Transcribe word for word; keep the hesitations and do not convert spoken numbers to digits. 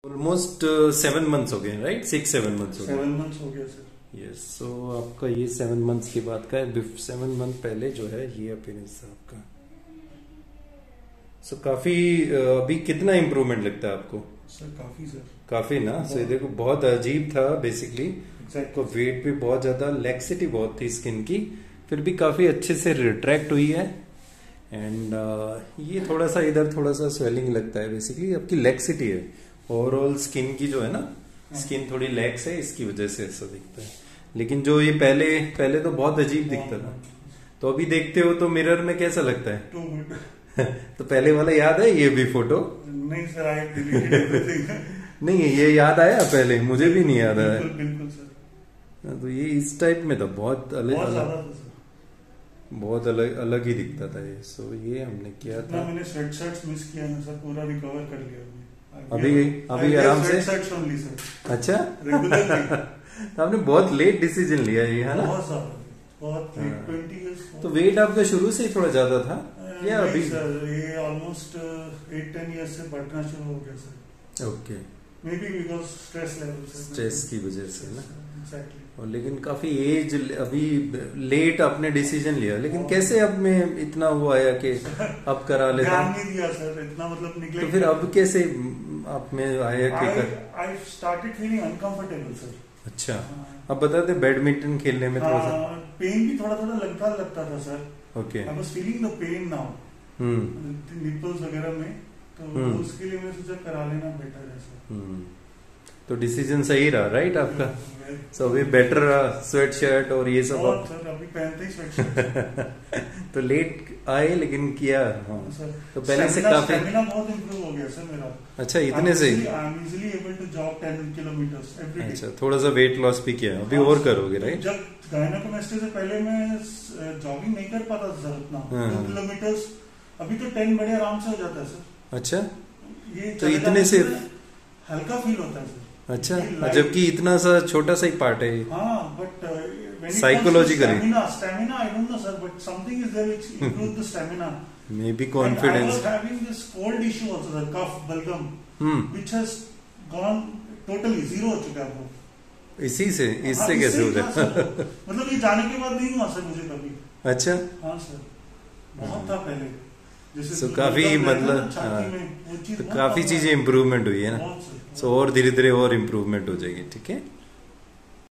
Almost seven months हो गए, right? Six seven months हो गए। सेवन मंथ्स हो गया सर। यस, सो आपका ये सेवन मंथ्स की बात का है। सेवन मंथ पहले जो है ये अपीयरेंस था आपका। सो so, काफी अभी कितना इम्प्रूवमेंट लगता है आपको? सर काफी सर काफी ना। सो so, देखो बहुत अजीब था बेसिकली। तो वेट भी बहुत ज्यादा, लेक्सिटी बहुत थी स्किन की, फिर भी काफी अच्छे से रिट्रैक्ट हुई है। एंड uh, ये थोड़ा सा इधर थोड़ा सा स्वेलिंग लगता है, बेसिकली आपकी लेक्सिटी है। ओवरऑल स्किन की जो है ना, स्किन थोड़ी लैक्स है, इसकी वजह से ऐसा दिखता है। लेकिन जो ये पहले पहले तो बहुत अजीब दिखता था। तो अभी देखते हो तो मिरर में कैसा लगता है? Too good. तो पहले वाला याद है ये भी फोटो? नहीं सर, आई डिलीटेड एवरीथिंग। नहीं, ये याद आया पहले? मुझे भी नहीं याद आया। बिल्कुल सर। तो ये इस टाइप में तो बहुत अलग अलग बहुत अलग अलग ही दिखता था ये। सो ये हमने किया था। मैंने स्वेट शर्ट्स मिस किया ना सर, पूरा रिकवर कर लिया अभी अभी आराम से। Only sir. अच्छा। रेगुलर। तो आपने बहुत लेट डिसीजन लिया ये, है ना? बहुत ज्यादा, बहुत लेट, ट्वेंटी इयर्स। तो वेट आपका शुरू से ही थोड़ा ज्यादा था या अभी? सर ये ऑलमोस्ट एट टेन इयर्स से बढ़ना शुरू हो गया sir. Okay, maybe because stress level. Stress की वजह से ना। एग्जैक्टली। और लेकिन काफी एज अभी लेट आपने डिसीजन लिया, लेकिन कैसे अब में इतना वो आया कि अब करा लेते? ध्यान नहीं दिया सर इतना, मतलब निगलेक्ट। तो फिर अब कैसे आप में आया कि कर? I started feeling uncomfortable sir. अच्छा, अब बता दे, बैडमिंटन खेलने में थोड़ा सा पेन भी थोड़ा थोड़ा लगता लगता था sir. Okay, I was feeling the pain now. Hmm nipples वगैरह में, तो उसके लिए मैंने सोचा करा लेना बेटर है सर। हम्म तो डिसीजन सही रहा, राइट आपका? सो अभी बेटर स्वेट शर्ट और ये सब आप सर अभी पहनते ही स्वेट शर्ट। तो लेट आए लेकिन किया। हाँ सर, तो पहले से काफी स्टैमिना बहुत इंप्रूव हो गया सर मेरा। अच्छा, इतने से? I am easily able to jog ten kilometres every day. अच्छा, थोड़ा सा वेट लॉस भी किया, अभी और करोगे, राइट? जब गायनेकोमेस्टिया से पहले मैं जॉगिंग नहीं कर पाता था सर उतना, दो किलोमीटर्स। अभी तो टेन बड़े आराम से हो जाता है सर। अच्छा, ये तो इतने से हल्का फील होता है सर। अच्छा, जबकि इतना सा छोटा सा ही पार्ट है। हाँ, but psychologically stamina I don't know sir, but something is there which improve the stamina. Maybe confidence. I was having this cold issue also sir, cough बलगम, which has gone totally zero हो चुका है वो। इसी से इससे हाँ, कैसे हो जाए? मतलब ये जाने के बाद नहीं हुआ सर मुझे कभी। अच्छा, हाँ सर, बहुत था पहले। सो काफी मतलब तो काफी चीजें इम्प्रूवमेंट हुई है ना। सो और धीरे धीरे और इम्प्रूवमेंट हो जाएगी, ठीक है।